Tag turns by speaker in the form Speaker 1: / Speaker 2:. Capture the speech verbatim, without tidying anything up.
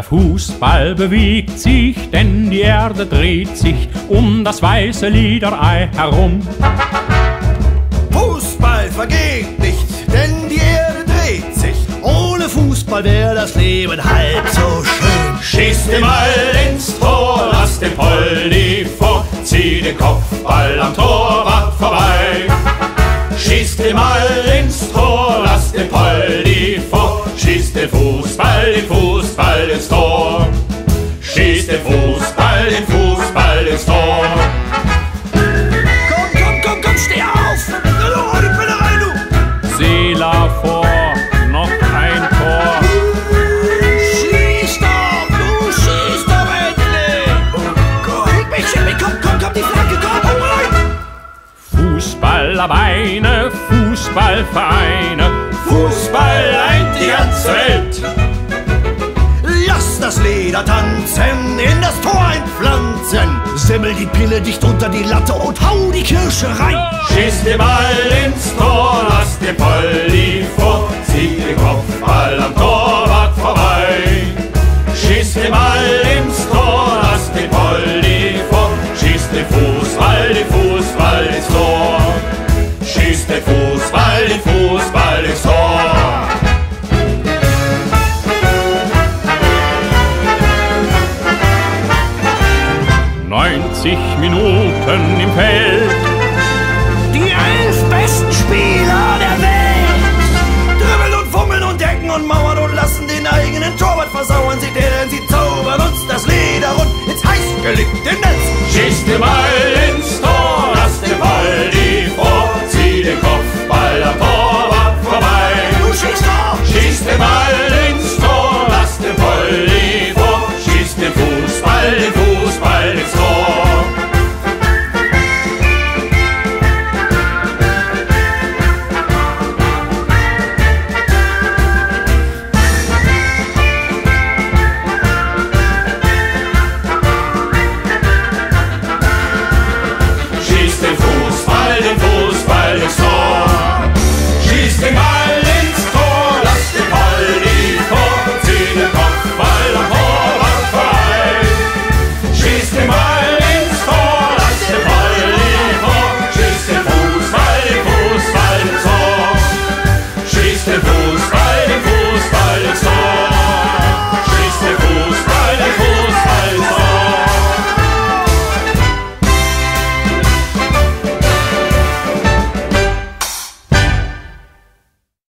Speaker 1: Fußball bewegt sich, denn die Erde dreht sich um das weiße Liederei herum.
Speaker 2: Fußball vergeht nicht, denn die Erde dreht sich. Ohne Fußball wäre das Leben halb so schön.
Speaker 3: Schieß den Ball ins Tor, lass den Poldi vor, zieh den Kopfball am Torwart vorbei. Schieß den Ball ins Tor, lass den Poldi vor, schieß den Fußball, den Fußball ins Tor. Schieß den Fußball, den Fußball ins Tor.
Speaker 2: Komm, komm, komm, komm, steh auf! Oh, die Pillerei, du!
Speaker 1: Seela vor, noch ein Tor.
Speaker 2: Schieß doch, du schieß doch endlich! Oh Gott, schick mich, schick mich, komm, komm, komm, die Flanke, komm, komm rein!
Speaker 1: Fußballerbeine, Fußballvereine, Fußball eint die ganze Welt.
Speaker 2: Lass das Leder tanzen, in das Tor einpflanzen. Semmel die Pille dicht unter die Latte und hau die Kirsche rein.
Speaker 3: Schieß den Ball ins Tor, lass den Poldi vor, zieh den Kopfball am Torwart vorbei. Schieß den Ball ins Tor, lass den Poldi vor, schieß den Fußball, den Fußball ins Tor. Schieß den Fußball, den Fußball ins Tor.
Speaker 1: neunzig Minuten im Feld.
Speaker 2: Die elf besten Spieler der Welt dribbeln und fummeln und decken und mauern und lassen den eigenen Torwart versauern. Sie denn sie zaubern uns das Leder rund ins heiß gelegte Netz.
Speaker 3: Schieß den Ball ins Tor, lass den Poldi vor, zieh den Kopfball am Torwart vorbei.
Speaker 2: Du schießt doch!
Speaker 3: Schieß den Ball ins Tor, lass den Poldi vor, schieß den Fußball, den Fußball ins Tor. Schieß den Fußball, den Fußball ins Tor. Schieß den Ball